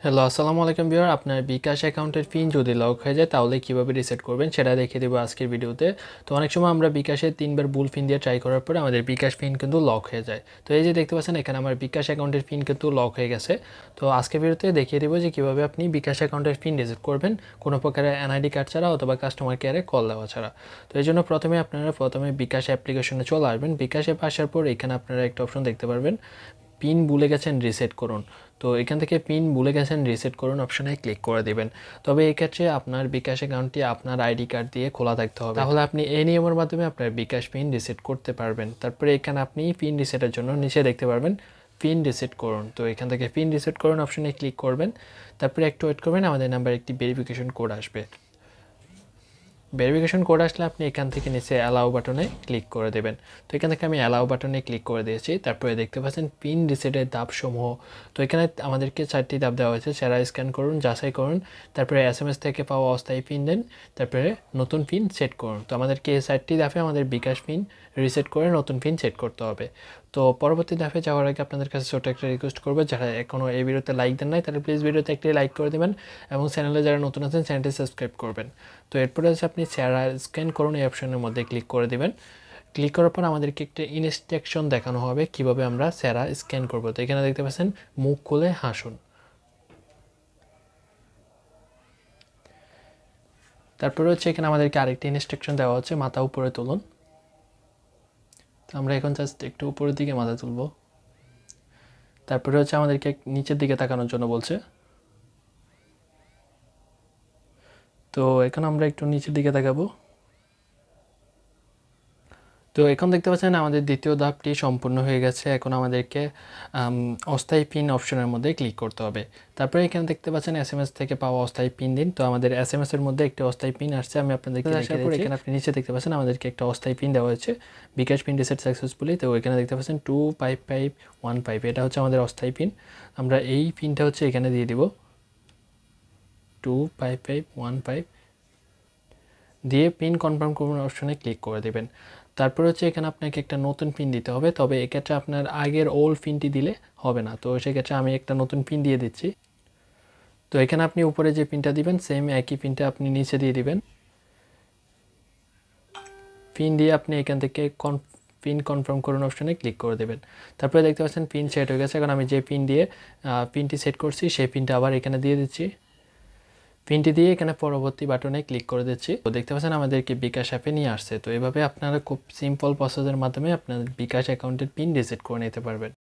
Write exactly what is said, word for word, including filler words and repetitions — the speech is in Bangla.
হ্যালো, আসসালামু আলাইকুম ভিউয়ার। আপনার বিকাশ অ্যাকাউন্টের পিন যদি লক হয়ে যায় তাহলে কিভাবে রিসেট করবেন সেটা দেখিয়ে দেবো আজকের ভিডিওতে। তো অনেক সময় আমরা বিকাশে তিনবার ভুল পিন দিয়ে ট্রাই করার পরে আমাদের বিকাশ পিন কিন্তু লক হয়ে যায়। তো এই যে দেখতে পাচ্ছেন এখানে আমার বিকাশ অ্যাকাউন্টের পিন কিন্তু লক হয়ে গেছে। তো আজকের ভিডিওতে দেখিয়ে দেবো যে কীভাবে আপনি বিকাশ অ্যাকাউন্টের পিন রিসেট করবেন কোনো প্রকারের এনআইডি কার্ড ছাড়া অথবা কাস্টমার কেয়ারে কল দেওয়া ছাড়া। তো এই জন্য প্রথমে আপনারা প্রথমে বিকাশ অ্যাপ্লিকেশনে চলে আসবেন। বিকাশ অ্যাপ আসার পর এখানে আপনারা একটা অপশন দেখতে পারবেন, পিন ভুলে গেছেন রিসেট করুন। তো এখান থেকে পিন ভুলে গেছেন রিসেট করুন অপশনে ক্লিক করে দেবেন। তবে এই ক্ষেত্রে আপনার বিকাশ অ্যাকাউন্টটি আপনার আইডি কার্ড দিয়ে খোলা থাকতে হবে, তাহলে আপনি এই নিয়মের মাধ্যমে আপনার বিকাশ পিন রিসেট করতে পারবেন। তারপরে এখানে আপনি পিন রিসেটের জন্য নিচে দেখতে পারবেন পিন রিসেট করুন। তো এখান থেকে পিন রিসেট করুন অপশনে ক্লিক করবেন। তারপরে একটু ওয়েট করবেন, আমাদের নাম্বার একটি ভেরিফিকেশন কোড আসবে। ভেরিফিকেশন কোড আসলে আপনি এখান থেকে নিচে অ্যালাউ বাটনে ক্লিক করে দেবেন। তো এখান থেকে আমি অ্যালাউ বাটনে ক্লিক করে দিয়েছি। তারপরে দেখতে পাচ্ছেন পিন রিসেটের ধাপসমূহ। তো এখানে আমাদেরকে চারটি ধাপ দেওয়া হয়েছে, সেরা স্ক্যান করুন, যাচাই করুন, তারপরে এস এম এস থেকে পাওয়া অস্থায়ী পিন দেন, তারপরে নতুন পিন সেট করুন। তো আমাদেরকে এই চারটি ধাপে আমাদের বিকাশ পিন রিসেট করে নতুন পিন সেট করতে হবে। তো পরবর্তী ধাপে যাওয়ার আগে আপনাদের কাছে ছোটো একটা রিকোয়েস্ট করবো, যারা এখনও এই ভিডিওতে লাইক দেন নাই তাহলে প্লিজ ভিডিওতে একটি লাইক করে দেবেন এবং চ্যানেলে যারা নতুন আছেন চ্যানেলটি সাবস্ক্রাইব করবেন। তো এরপরে হচ্ছে আপনি সেরা স্ক্যান করুন এই অপশনের মধ্যে ক্লিক করে দেবেন। ক্লিক করার পর আমাদেরকে একটা ইনস্ট্রাকশন দেখানো হবে কিভাবে আমরা সেরা স্ক্যান করব। তো এখানে দেখতে পাচ্ছেন মুখ খুলে হাসুন। তারপরে হচ্ছে এখানে আমাদেরকে আরেকটি ইনস্ট্রাকশন দেওয়া হচ্ছে, মাথা উপরে তুলুন। তো আমরা এখন জাস্ট একটু উপরের দিকে মাথা তুলব। তারপরে হচ্ছে আমাদেরকে নিচের দিকে তাকানোর জন্য বলছে। তো এখন আমরা একটু নিচের দিকে তাকাবো। তো এখন দেখতে পাচ্ছেন আমাদের দ্বিতীয় ধাপটি সম্পূর্ণ হয়ে গেছে। এখন আমাদেরকে অস্থায়ী পিন অপশনের মধ্যে ক্লিক করতে হবে। তারপরে এখানে দেখতে পাচ্ছেন এস এম এস থেকে পাওয়া অস্থায়ী পিন দিন। তো আমাদের এস এম এস এর মধ্যে একটি অস্থায়ী পিন আসছে, আমি আপনাদেরকে দেখার পর এখানে আপনি নিচে দেখতে পাচ্ছেন আমাদেরকে একটা অস্থায়ী পিন দেওয়া হয়েছে, বিকাশ পিন রিসেট সাকসেসফুলি। তো এখানে দেখতে পাচ্ছেন two five five one five, এটা হচ্ছে আমাদের অস্থায়ী পিন। আমরা এই পিনটা হচ্ছে এখানে দিয়ে দিব, two five five one five দিয়ে পিন কনফার্ম করুন অপশনে ক্লিক করে দেবেন। তারপর হচ্ছে এখানে আপনাকে একটা নতুন পিন দিতে হবে, তবে এক্ষেত্রে আপনার আগের ওল্ড পিনটি দিলে হবে না। তো সেক্ষেত্রে আমি একটা নতুন পিন দিয়ে দিচ্ছি। তো এখানে আপনি উপরে যে পিনটা দিবেন সেম একই পিনটা আপনি নিচে দিয়ে দিবেন। পিন দিয়ে আপনি এখান থেকে কন পিন কনফার্ম করুন অপশনে ক্লিক করে দেবেন। তারপরে দেখতে পাচ্ছেন পিন সেট হয়ে গেছে। এখন আমি যে পিন দিয়ে পিনটি সেট করছি সেই পিনটা আবার এখানে দিয়ে দিচ্ছি। পিনটি দিয়ে এখানে পরবর্তী বাটনে ক্লিক করে দিচ্ছি। তো দেখতে পাচ্ছেন আমাদেরকে বিকাশ অ্যাপে নিয়ে আসছে। তো এভাবে আপনারা খুব সিম্পল প্রসেসের মাধ্যমে আপনার বিকাশ অ্যাকাউন্টের পিন রিসেট করে নিতে পারবেন।